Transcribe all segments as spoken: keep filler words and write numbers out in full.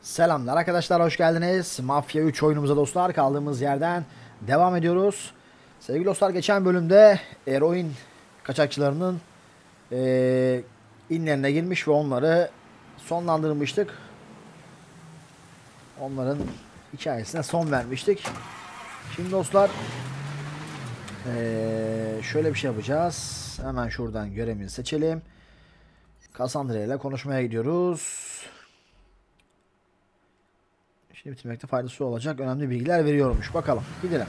Selamlar arkadaşlar, hoş geldiniz. Mafya üç oyunumuza dostlar kaldığımız yerden devam ediyoruz. Sevgili dostlar, geçen bölümde eroin kaçakçılarının e, inlerine girmiş ve onları sonlandırmıştık. Onların hikayesine son vermiştik. Şimdi dostlar e, şöyle bir şey yapacağız. Hemen şuradan görevini seçelim. Cassandra ile konuşmaya gidiyoruz. Şimdi bitirmekte faydası olacak önemli bilgiler veriyormuş. Bakalım, gidelim.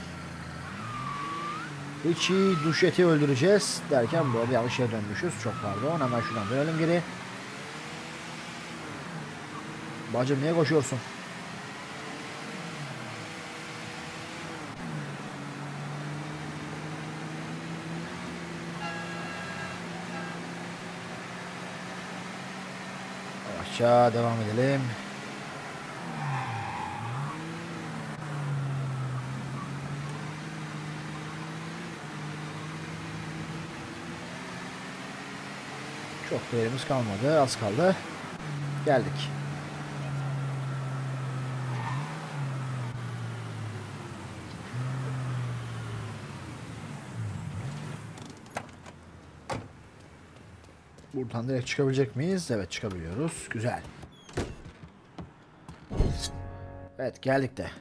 Richie Duchette'i öldüreceğiz derken bu arada yanlış yere dönmüşüz. Çok pardon. Hemen şuradan dönelim geri. Bacım niye koşuyorsun? Yavaşça devam edelim. Çok da yerimiz kalmadı. Az kaldı. Geldik. Buradan direkt çıkabilecek miyiz? Evet, çıkabiliyoruz. Güzel. Evet, geldik de.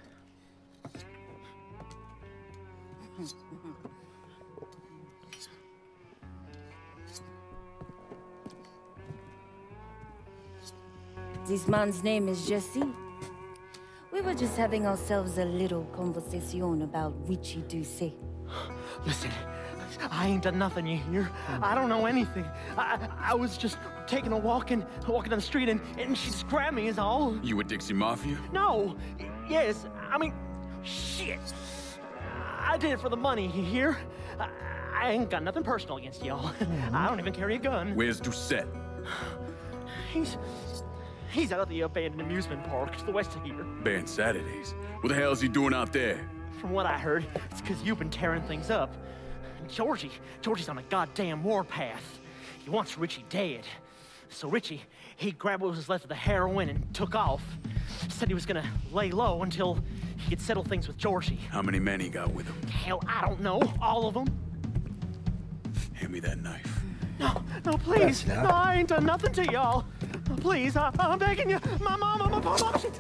This man's name is Jesse. We were just having ourselves a little conversation about Richie Ducette. Listen, I ain't done nothing, you hear? I don't know anything. I I was just taking a walk and walking down the street and, and she just grabbed me is all. You with Dixie Mafia? No. Yes, I mean, shit. I did it for the money, you hear? I, I ain't got nothing personal against y'all. I don't even carry a gun. Where's Doucette? He's he's out at the abandoned amusement park to the west of here. Banned Saturdays. What the hell is he doing out there? From what I heard, it's because you've been tearing things up. Georgie, Georgie's on a goddamn warpath. He wants Richie dead. So Richie, he grabbed what was left of the heroin and took off. Said he was gonna lay low until he could settle things with Georgie. How many men he got with him? Hell, I don't know. All of them. Hand me that knife. No, no, please. Yes, No, I ain't done nothing to y'all. Please, I, I'm begging you. My mom, my mom, my shit.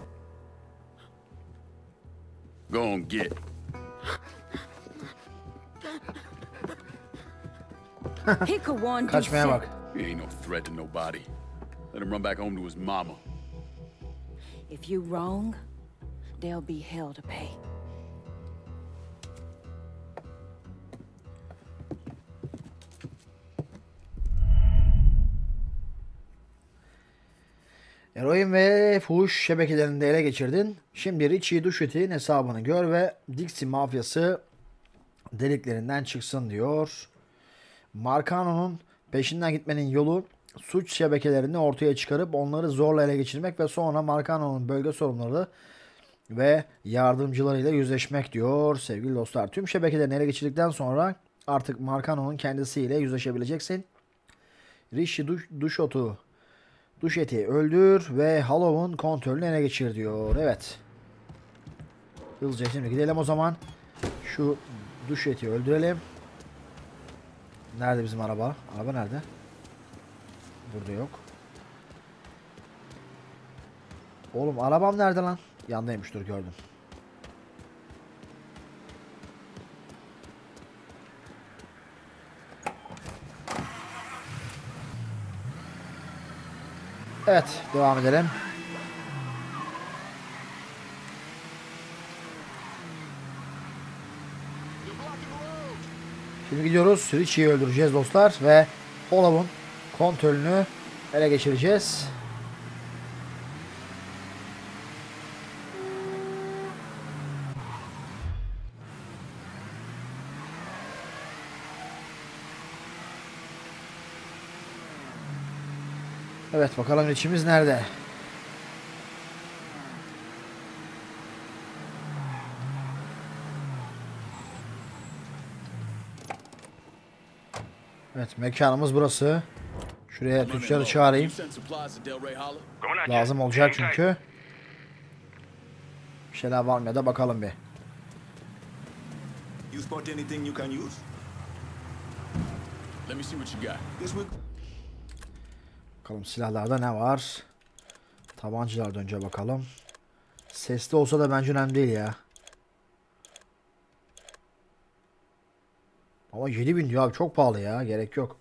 Go on, get. Pick a one, Kaçmaya bak. He ain't no threat to nobody. Let him run back home to his mama. If you wrong, there'll be hell to pay. Eroin ve fuhuş şebekelerini de ele geçirdin. Şimdi Richie Duchette'in hesabını gör ve Dixie mafyası deliklerinden çıksın diyor. Marcano'nun peşinden gitmenin yolu suç şebekelerini ortaya çıkarıp onları zorla ele geçirmek ve sonra Marcano'nun bölge sorumluları ve yardımcılarıyla yüzleşmek diyor sevgili dostlar. Tüm şebekelerini ele geçirdikten sonra artık Marcano'nun kendisiyle yüzleşebileceksin. Richie Duchette'u Duchette'i öldür ve Hollow'un kontrolünü ele geçir diyor. Evet. Hızlıca şimdi gidelim o zaman. Şu Duchette'i öldürelim. Nerede bizim araba? Araba nerede? Burada yok. Oğlum arabam nerede lan? Yandaymış, dur gördüm. Evet, devam edelim. Şimdi gidiyoruz. Richie'yi öldüreceğiz dostlar ve Hollow'un kontrolünü ele geçireceğiz. Evet, bakalım Richie'miz nerede? Evet, mekanımız burası. Şuraya tüccarı çağırayım. Lazım olacak çünkü. Bir şeyler var mı ya da bakalım bir. You spot anything you can use? Let me see what you got. This will... Bakalım silahlarda ne var? Tabancalardan önce bakalım. Sesli olsa da bence önemli değil ya. Ama yedi bin diyor abi, çok pahalı ya, gerek yok.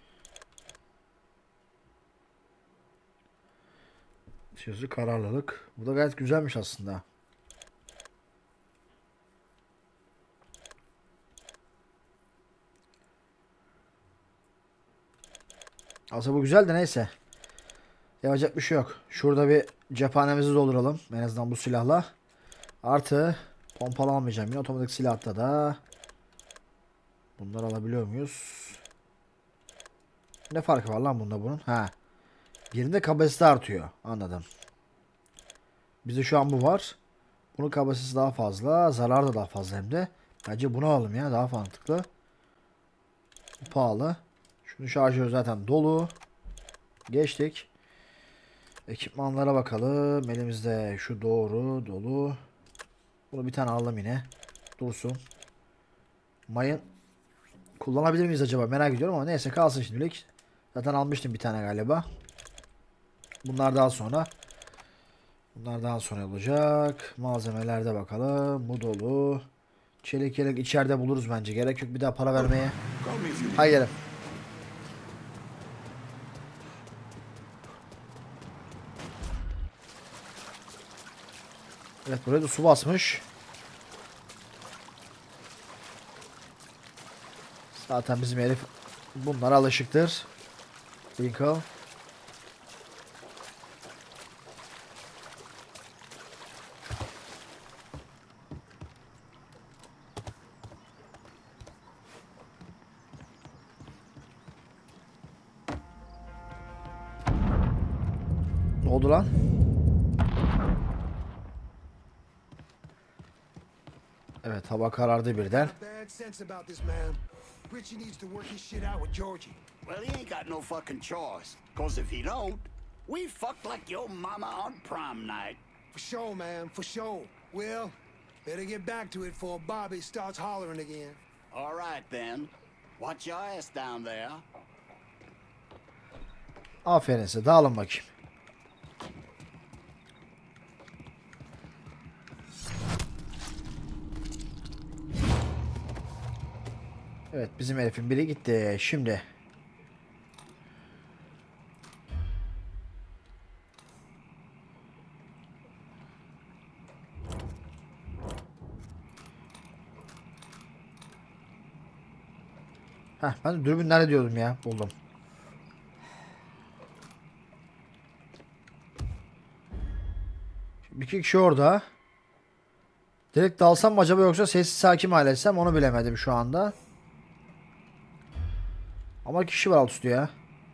Sözlü kararlılık. Bu da gayet güzelmiş aslında. Aslında bu güzel de neyse. Yapacak bir şey yok. Şurada bir cephanemizi dolduralım. En azından bu silahla. Artı pompalı almayacağım. Yine otomatik silahta da. Bunları alabiliyor muyuz? Ne farkı var lan bunda bunun? Ha. Birinde kapasite artıyor. Anladım. Bizde şu an bu var. Bunun kapasitesi daha fazla. Zarar da daha fazla hem de. Bence bunu alalım ya. Daha mantıklı. Bu pahalı. Şunu şarjör zaten dolu. Geçtik. Ekipmanlara bakalım. Elimizde şu doğru dolu. Bunu bir tane alalım yine. Dursun. Mayın kullanabilir miyiz acaba? Merak ediyorum ama neyse kalsın şimdilik. Zaten almıştım bir tane galiba. Bunlar daha sonra. Bunlar daha sonra olacak. Malzemelerde bakalım. Bu dolu. Çelik yelek içeride buluruz bence. Gerek yok bir daha para vermeye. Haydi gelin. Evet, buraya da su basmış. Zaten bizim herif bunlara alışıktır. Lincoln. Ne oldu lan? Evet, hava karardı birden. Bad sense about this, man. Richie needs to work his shit out with Georgie. Well, he ain't got no fucking choice. Cause if he don't, we fucked like your mama on prom night. For sure, man, for sure. Well, better get back to it before Bobby starts hollering again. All right, then. Watch your ass down there. Aferin size, dağılın bakayım. Evet, bizim herifin biri gitti. Şimdi Heh, ben de dürbün nerede diyordum ya, buldum. Şimdi iki kişi orada. Direkt dalsam mı acaba yoksa sessiz sakin mi haletsem, onu bilemedim şu anda. Ama kişi var alt üstü ya.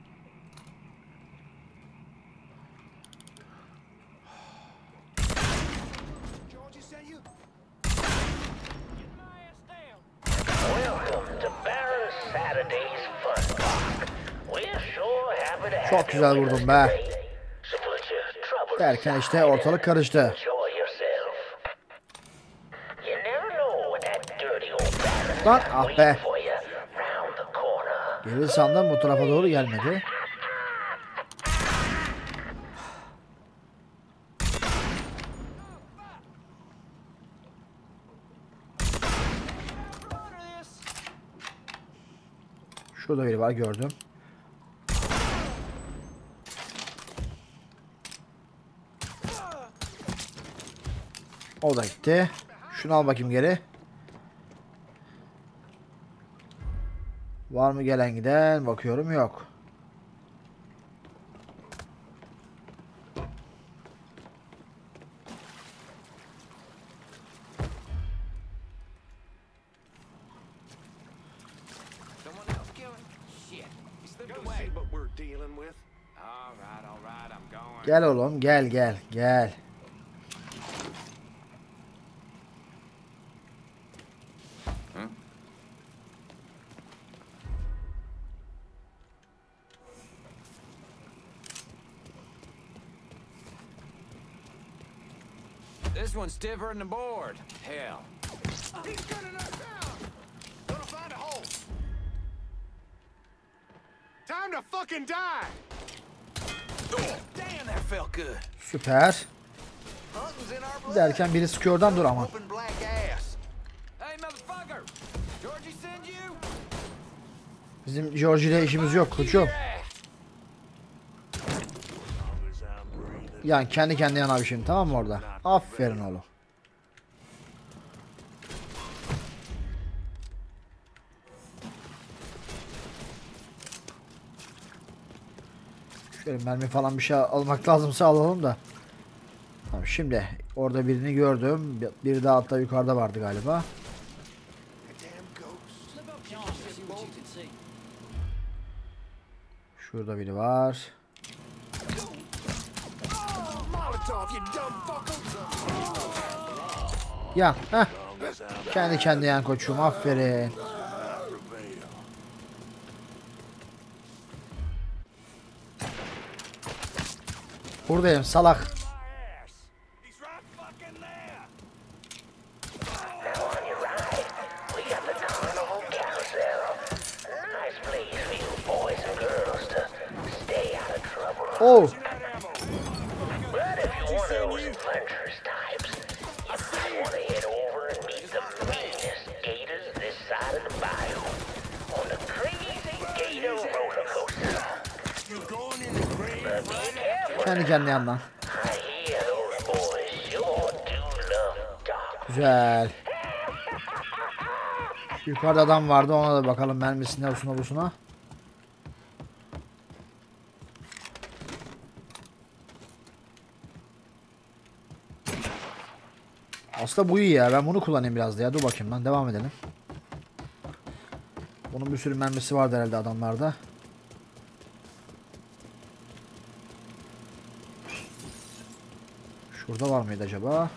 Georgie sent you? Welcome to Baron Saturday's Fun Park. We're sure happy to have Çok güzel you with vurdum us be. today. So put your troubles Derken işte aside ortalık karıştı. and enjoy yourself. You never know when that dirty old Baron's Lan ah be. waiting for you round the corner. Geri sandım, bu tarafa doğru gelmedi. Şurada biri var, gördüm. O da gitti. Şunu al bakayım geri. Var mı gelen giden? Bakıyorum, yok. Someone else killing? Shit. He slipped away. See what we're dealing with. All right, all right, I'm going. Gel oğlum, gel gel gel. This one's stiffer than the board. Hell. He's gunning us down. Gonna find a hole. Time to fucking die. Damn, that felt good. Süper. Hunting's in our blood. Derken biri sıkıyor oradan, dur ama. Open black ass. Hey, motherfucker. Georgie send you? Bizim George ile işimiz yok koçum. Yani kendi kendine yan abi şimdi, tamam mı orada? Aferin oğlum. Şöyle mermi falan bir şey almak lazımsa alalım da. Tamam, şimdi orada birini gördüm. Bir daha hatta yukarıda vardı galiba. Şurada biri var. Ya, heh. Kendi kendine yan koçum, aferin. Buradayım salak. Oh. But if you're one of those adventurous types, you might want to head over and meet the meanest gators this side of the bayou on the Crazy Gator roller coaster. But be careful. Kendi kendine yandan. I hear those boys sure do love dark. Güzel. Yukarıda adam vardı, ona da bakalım mermisine, olsun olsuna. Aslında bu iyi ya. Ben bunu kullanayım biraz da ya. Dur bakayım lan. Devam edelim. Bunun bir sürü mermisi vardı herhalde adamlarda. Şurada var mıydı acaba?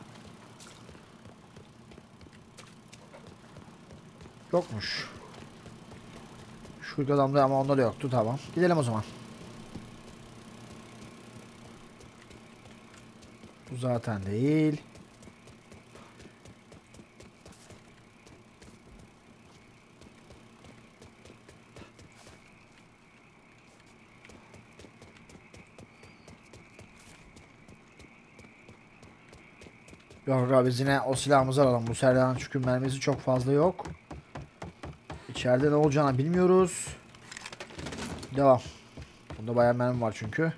Yokmuş. Şurada adamda ama onda da yoktu. Tamam. Gidelim o zaman. Bu zaten değil. Yok abi, biz yine o silahımızı alalım. Bu silahın çünkü mermisi çok fazla yok. İçeride ne olacağını bilmiyoruz. Devam. Bunda bayağı mermi var çünkü.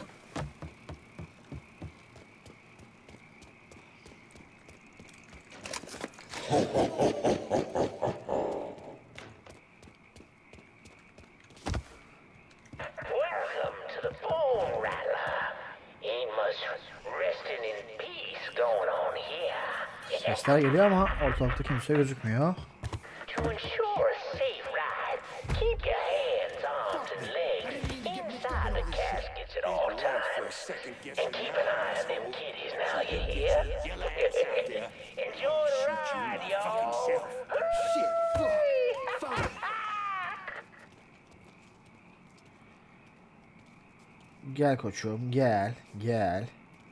Welcome to the Bone Rattler. Ain't much resting in peace going on here. Sesler geliyor ama ortalıkta kimse gözükmüyor. To ensure a safe ride, keep your hands, arms, and legs inside the caskets at all times. And keep an eye on them kiddies now, you hear? Enjoy the ride, y'all. Gel koçum, gel, gel.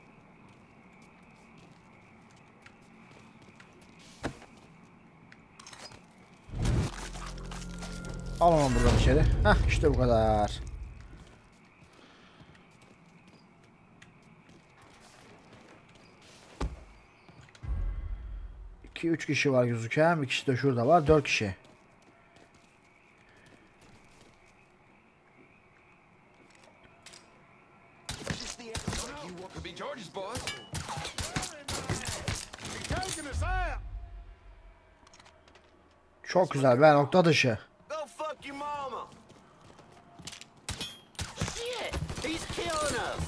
Al onu buradan içeri. Heh, işte bu kadar. iki üç kişi var gözüken. Bir kişi de şurada var. dört kişi. Could be George's boys. Çok güzel be, nokta dışı. Go fuck your mama. Shit, he's killing us.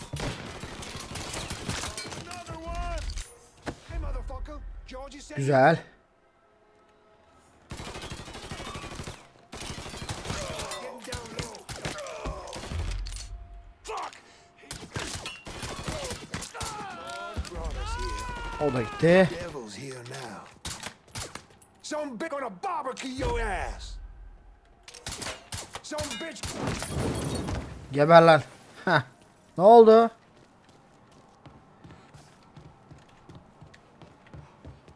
Another one. Hey, motherfucker. Georgie said. Güzel. Getting down low. Fuck. Brought us here. O da gitti. Devil's here now. Some bitch gonna barbecue your ass. Some bitch. Geber lan. Heh. Ne oldu?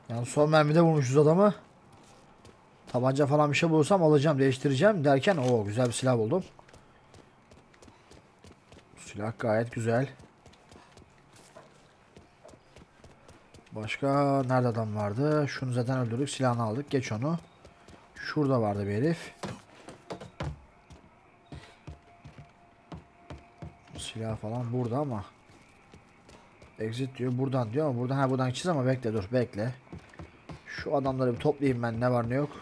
Yani son mermide vurmuşuz adamı. Tabanca falan bir şey bulursam alacağım, değiştireceğim derken o güzel bir silah buldum. Silah gayet güzel. Başka nerede adam vardı? Şunu zaten öldürdük. Silahını aldık. Geç onu. Şurada vardı bir herif. Silah falan burada ama. Exit diyor. Buradan diyor ama buradan, ha buradan gideceğiz ama bekle dur bekle. Şu adamları bir toplayayım ben, ne var ne yok.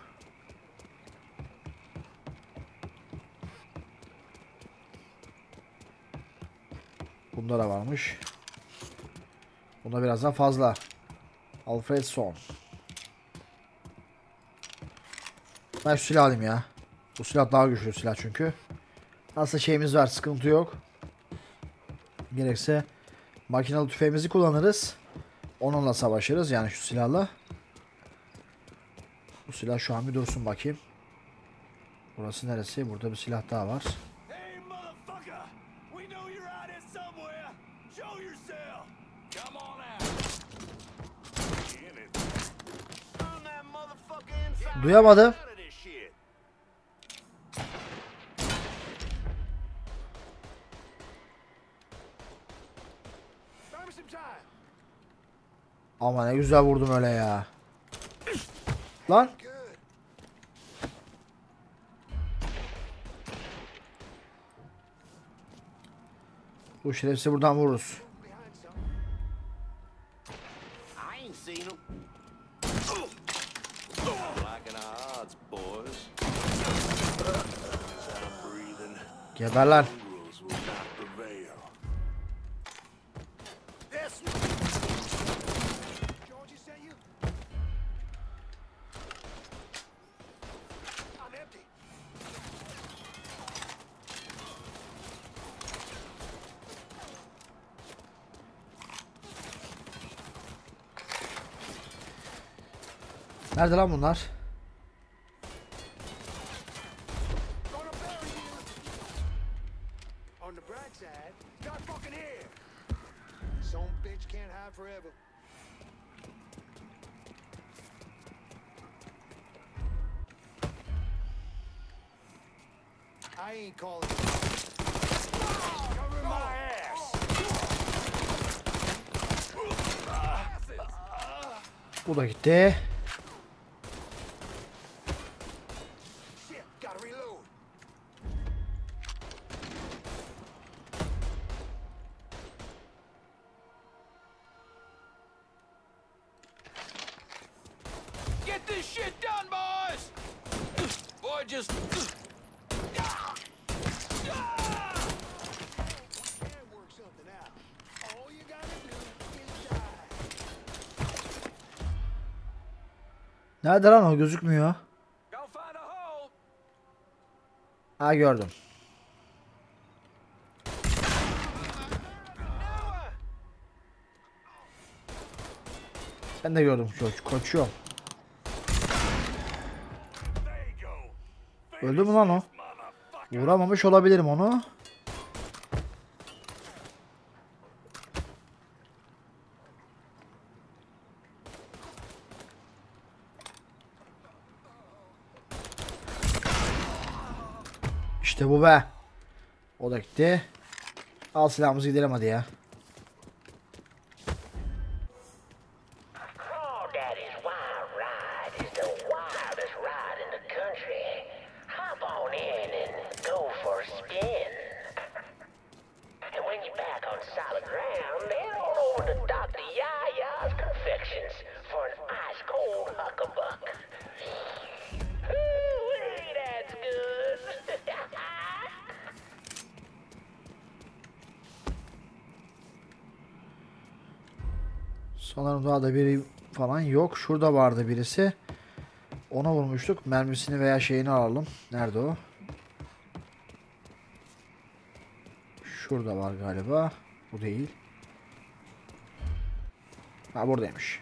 Bunda da varmış. Bunda biraz daha fazla. Alfredson. Ben şu silah alayım ya. Bu silah daha güçlü silah çünkü. Aslında şeyimiz var, sıkıntı yok. Gerekse makinalı tüfeğimizi kullanırız. Onunla savaşırız yani şu silahla. Bu silah şu an bir dursun bakayım. Burası neresi? Burada bir silah daha var. Hey, motherfucker! We know you're out here somewhere. Show yourself. Come on out. On that motherfucker inside. Duyamadım. Out of this shit. Buy me some time. Ama ne güzel vurdum öyle ya. Lan. Good. Bu şerefsizi buradan vururuz. Behind some. I ain't seen him. Liking our odds, boys. Breathing. Geber lan. Rules will not prevail. This Georgie sent you? I'm empty. Nerede lan bunlar? Gonna bury you. On the bright side, not fucking here. Some bitch can't hide forever. I ain't calling you. Cover my ass. Bu da gitti. Shit, gotta reload. Get this shit done, boys! Boy, just... Can work something out. All you gotta do is die. Nerede lan o, gözükmüyor. Go find a hole! Ha gördüm. Ben de gördüm çocuk. Kaçıyor. Öldü mü lan o? Vuramamış olabilirim onu. İşte bu be. O da gitti. Al silahımızı gidelim hadi ya. Crawdaddy's Wild Ride is the wildest ride in the country. Hop on in and go for a spin. And when you're back on solid ground, head on over to Doctor Yaya's Confections for an ice-cold huckabuck. Ooh, that's good. Sanırım daha da biri falan yok. Şurada vardı birisi. Ona vurmuştuk. Mermisini veya şeyini alalım. Nerede o? Şurada var galiba. Bu değil. Ha buradaymış.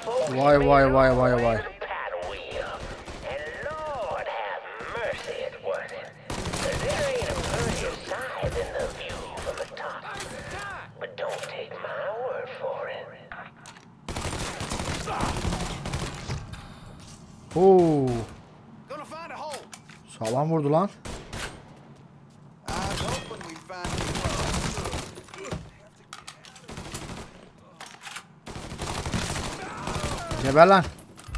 folks Vay made vay it vay all vay the way vay. to the paddle wheel. And Lord have mercy, it wasn't. There ain't a prettier sight than the view from the top. But don't take my word for it. Oo. Gonna find a hole. Sağlam vurdu lan. I was hoping we'd find a Geber lan.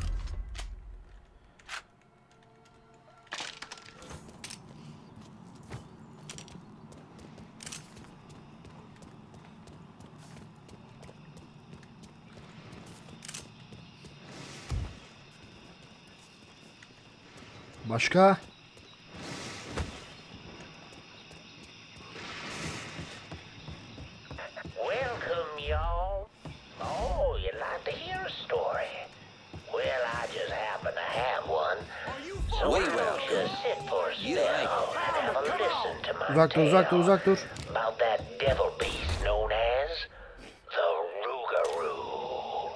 Başka? Welcome, y'all. Oh, you'd like to hear a story? Well, I just happen to have one. So we will just sit for a spell and have a listen to my Uzak dur, uzak dur, tale uzak dur. about that devil beast known as the Rougarou.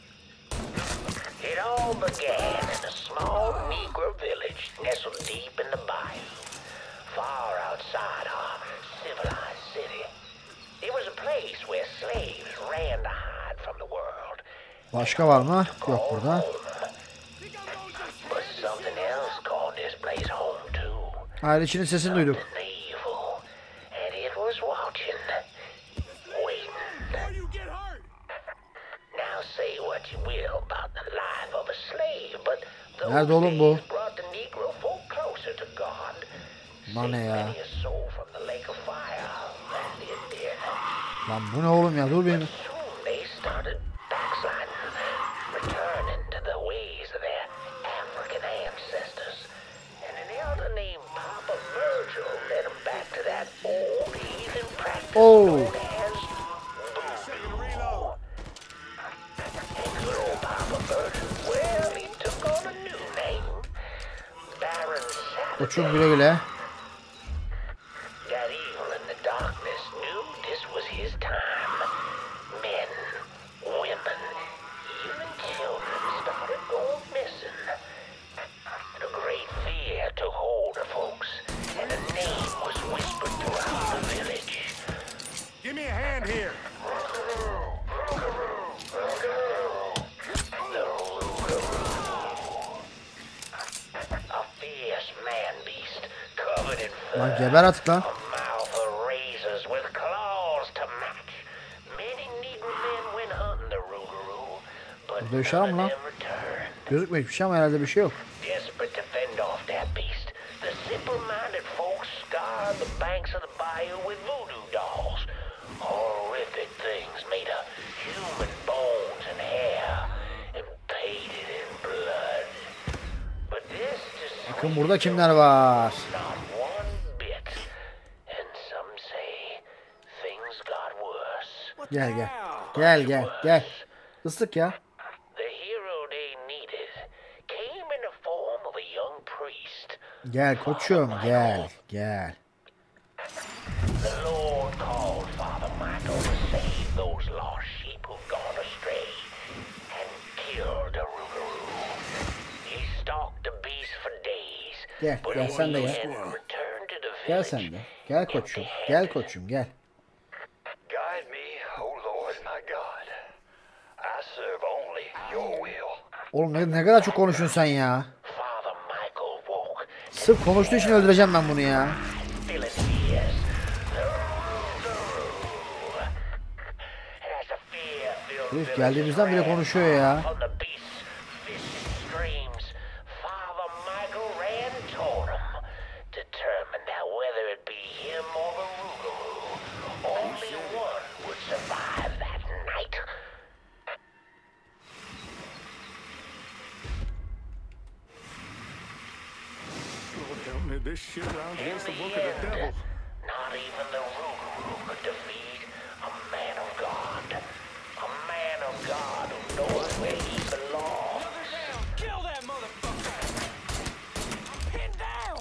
It all began in a small Negro village nestled deep in the bayou, far outside our civilized city. It was a place where slaves ran to hide from the world. Başka var mı? Yok burada. But something else called this place home too. Ailesinin sesini duyduk. Something evil. And it was watching. Waiting. Now say what you will about the life of a slave, but Nerede those oğlum bu? days brought the Negro folk closer to God. Lan ne Saved ya? many a soul from the lake of fire that lived there. Lan bu ne oğlum ya? Dur bir. Soon they started backsliding, returning to the ways of their African ancestors. And an elder named Papa Virgil led them back to that old heathen practice Oh. known as voodoo. And good old Papa Virgil, well, he took on a new name, Baron Koçum Saturday. güle güle. That evil in the darkness knew this was his time. Men, women, even children started going missing. A great fear took hold of folks, and a name was whispered throughout the village. Give me a hand here. The Rougarou. A fierce man-beast covered in Lan fur. geber artık lan. A mouth of razors with claws to match. Many Negro men went hunting the Rougarou, but Burada bir şey var mı none lan? of them returned. Gözükmüyor hiçbir şey ama herhalde bir şey yok. Desperate to fend off that beast, the simple-minded folks scoured the banks of the bayou with voodoo dolls. Horrific things made of human bones and hair, and painted in blood. But this just Bakın burada kimler var? not one bit. And some say things got worse. Gel gel. Gel gel gel. Islık ya. The hero they needed came in the form of a young priest. Gel koçum gel. Gel. The Lord called Father Michael to save those lost sheep who've gone astray and killed the Rougarou. He stalked the beast for days, Gel, but gel sen de in the gel. end returned to the Gel village. sen de. Gel koçum. Gel koçum gel. Guide me, O Lord my God. I serve only your will. Oğlum ne, ne kadar çok konuşuyorsun sen ya. Father Michael woke, Sırf konuştuğu için öldüreceğim ben bunu ya. filling fears. The Rougarou. As the fear-filled Herif village geldiğimizden bile ran konuşuyor ya. from the beast's vicious screams, Father Michael ran toward him, determined that whether it be him or the Rougarou, only one would survive that night. Lord help me, this shit around In here's the the work of the end, devil. not even the Rougarou could defeat a man of God. A man of God who knows where he belongs. Kill that motherfucker! I'm pinned down!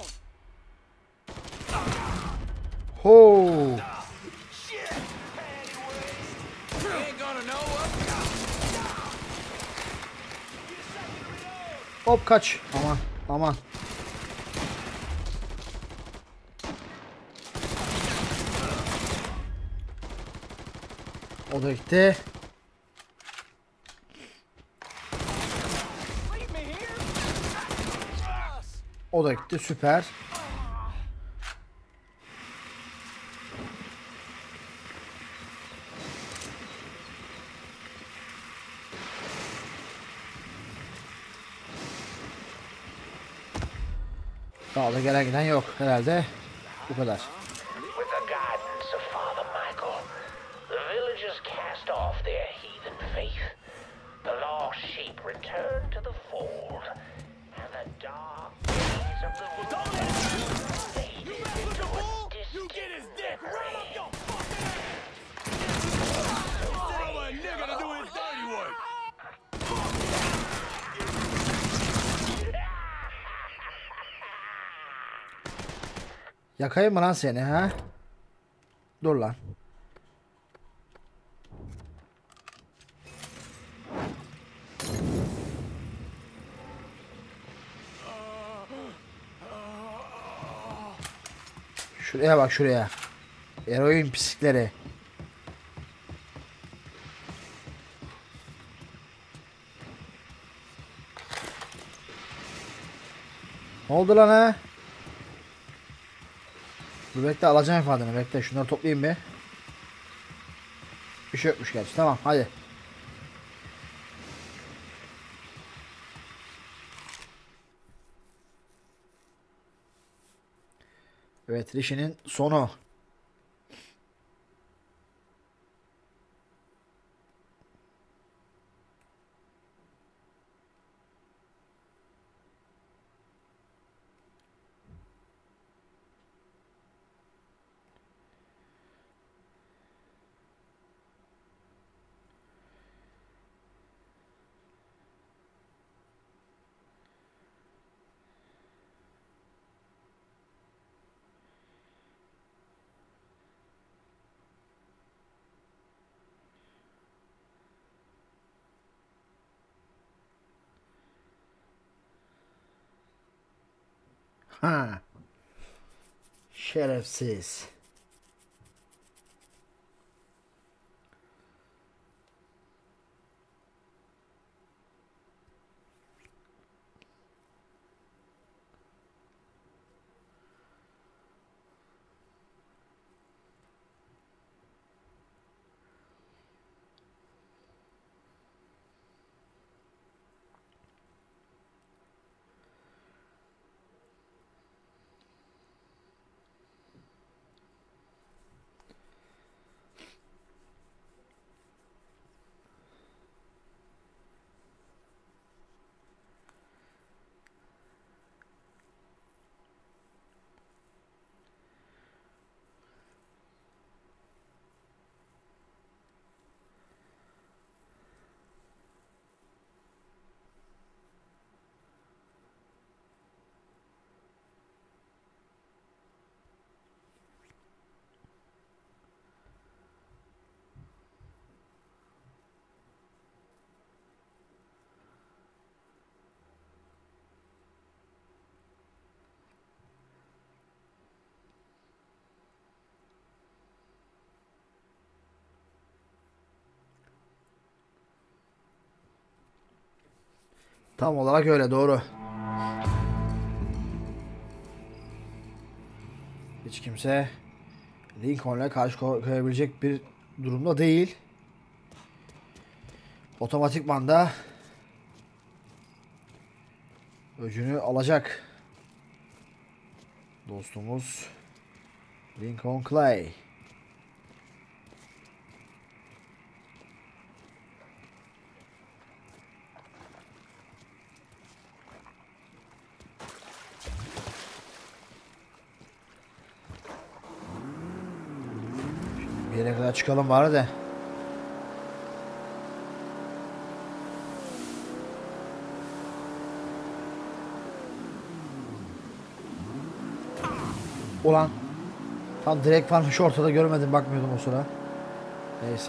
Ho. You ain't gonna know what. Hop kaç. Aman aman. O da gitti. O da gitti. Süper. Daha da gelen giden yok herhalde. Bu kadar. With the guidance of Father Michael, the villagers cast off their heathen faith. The lost sheep returned to the fold, and the dark days of the wilderness faded into a distant memory. Yakayım mı lan seni ha? Dur lan. Şuraya bak şuraya. Eroin pislikleri. Ne oldu lan ha? Dur bekle, alacağım ifadeni, bekle şunları toplayayım bir. Bir şey yokmuş gerçi, tamam hadi. Evet, Rishi'nin sonu. Ha. Şerefsiz. Tam olarak öyle, doğru. Hiç kimse Lincoln'la karşı koyabilecek bir durumda değil. Otomatikman da öcünü alacak dostumuz Lincoln Clay. Bir yere kadar çıkalım bari de. Ulan. Tam direkt falan şu ortada görmedim, bakmıyordum o sıra. Neyse.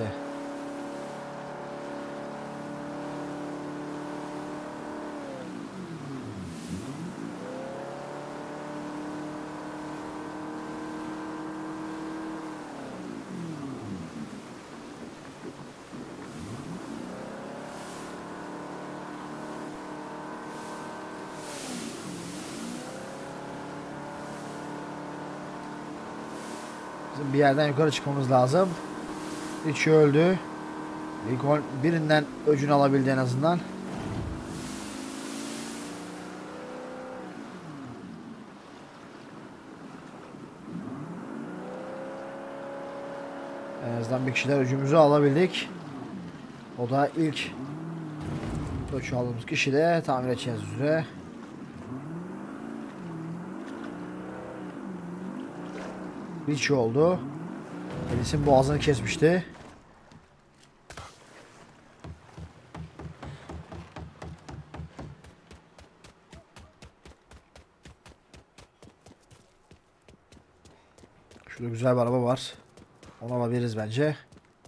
Bizim bir yerden yukarı çıkmamız lazım. Richie öldü. Lincoln birinden öcünü alabildi en azından. En azından bir kişiden öcümüzü alabildik. O da ilk öç aldığımız kişi de tamir edeceğiz üzere. Richie oldu. Elis'in boğazını kesmişti. Şurada güzel bir araba var. Onu alabiliriz bence.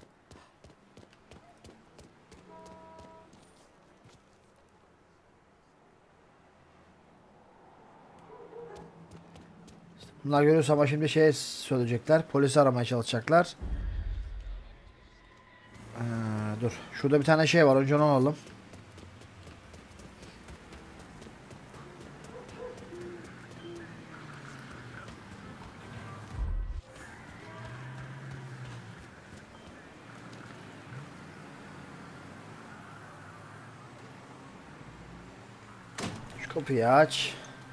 Bunlar görüyorsa ama şimdi şey söyleyecekler. Polisi aramaya çalışacaklar. Ee, dur. Şurada bir tane şey var. Önce onu alalım. Şu kapıyı aç.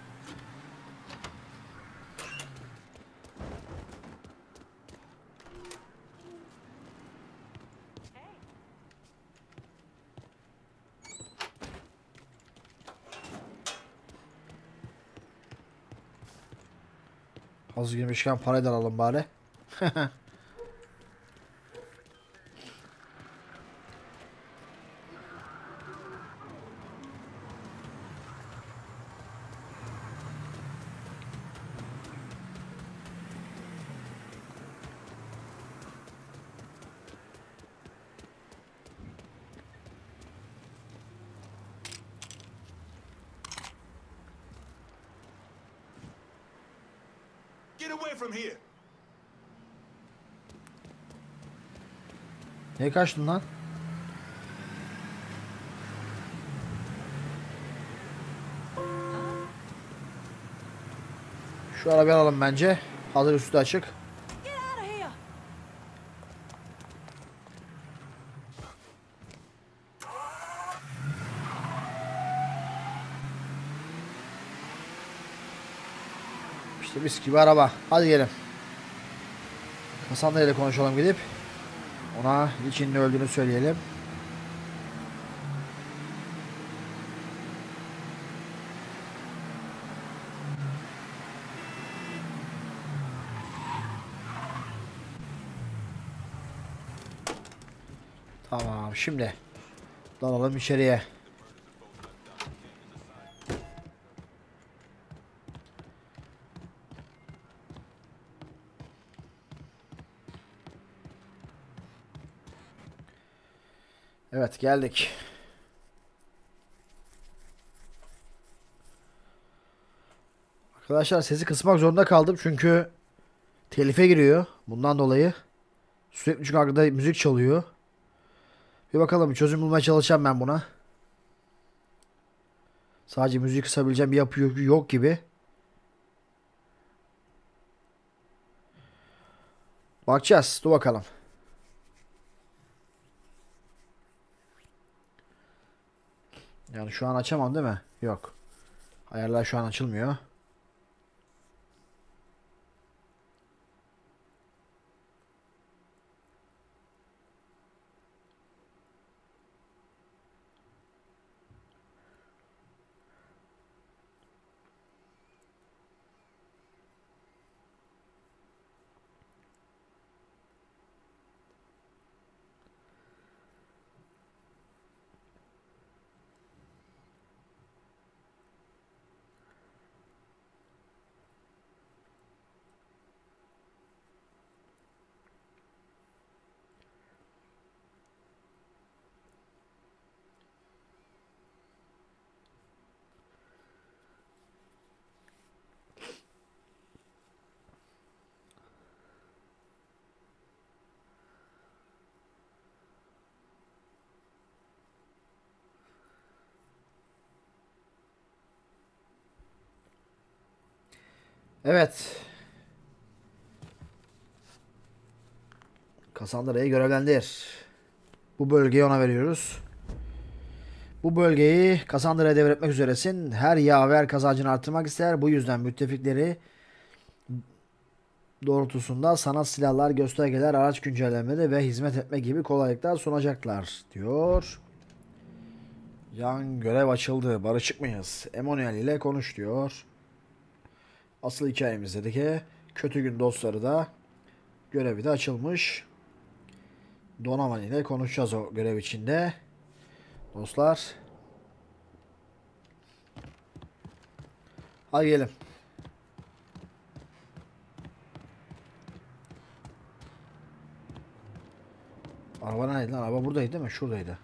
Hazır girmişken parayı da alalım bari. Get away from here. Neye kaçtın lan? Şu arabayı alalım bence. Hazır üstü açık. İşte mis gibi araba. Hadi gelin. Cassandra ile konuşalım gidip. Ona Richie'nin öldüğünü söyleyelim. Tamam, şimdi dalalım içeriye. Evet, geldik. Arkadaşlar sesi kısmak zorunda kaldım çünkü telife giriyor. Bundan dolayı sürekli çünkü arkada müzik çalıyor. Bir bakalım, bir çözüm bulmaya çalışacağım ben buna. Sadece müziği kısabileceğim bir yapı yok, yok gibi. Bakacağız. Dur bakalım. Yani şu an açamam değil mi? Yok. Ayarlar şu an açılmıyor. Evet. Cassandra'yı görevlendir. Bu bölgeyi ona veriyoruz. Bu bölgeyi Cassandra'ya devretmek üzeresin. Her yaver kazancını arttırmak ister. Bu yüzden müttefikleri doğrultusunda sana silahlar, göstergeler, araç güncellemeleri ve hizmet etme gibi kolaylıklar sunacaklar diyor. Yan görev açıldı. Barışık mıyız? Emanuel ile konuş diyor. Asıl hikayemizdeki kötü gün dostları da görevi de açılmış. Donovan ile konuşacağız o görev içinde. Dostlar. Hadi gelin. Araba nerede lan? Araba buradaydı değil mi? Şuradaydı.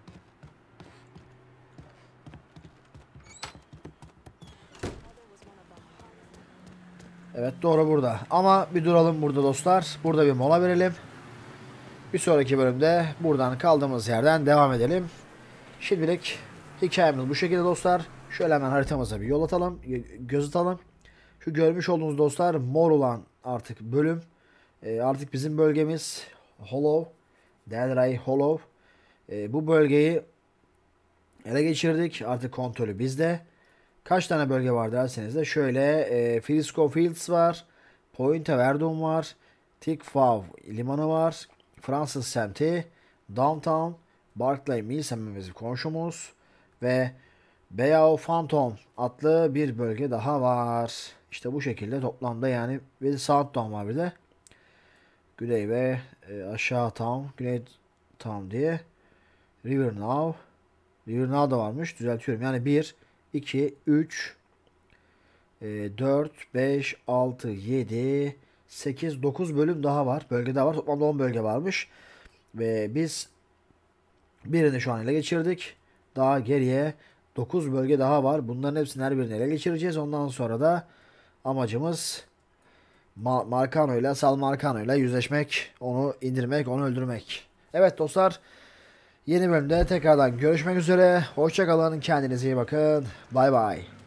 Evet doğru burada. Ama bir duralım burada dostlar. Burada bir mola verelim. Bir sonraki bölümde buradan kaldığımız yerden devam edelim. Şimdilik hikayemiz bu şekilde dostlar. Şöyle hemen haritamıza bir yol atalım. Göz atalım. Şu görmüş olduğunuz dostlar mor olan artık bölüm. E, artık bizim bölgemiz Hollow. Delray Hollow. E, bu bölgeyi ele geçirdik. Artık kontrolü bizde. Kaç tane bölge var derseniz de şöyle e, Frisco Fields var. Pointe Verdun var. Tikfav limanı var. Fransız semti. Downtown. Barclay Mills hemen bizim komşumuz. Ve Bayou Phantom adlı bir bölge daha var. İşte bu şekilde toplamda yani ve Southtown var bir de. Güney ve e, aşağı town. Güney town diye. River Now. River Now da varmış. Düzeltiyorum. Yani bir, iki, üç, dört, beş, altı, yedi, sekiz, dokuz bölüm daha var. Bölge daha var. Toplamda on bölge varmış. Ve biz birini şu an ele geçirdik. Daha geriye dokuz bölge daha var. Bunların hepsini her birini ele geçireceğiz. Ondan sonra da amacımız Ma Marcano ile Sal Marcano ile yüzleşmek. Onu indirmek, onu öldürmek. Evet dostlar. Yeni bölümde tekrardan görüşmek üzere. Hoşça kalın. Kendinize iyi bakın. Bay bay.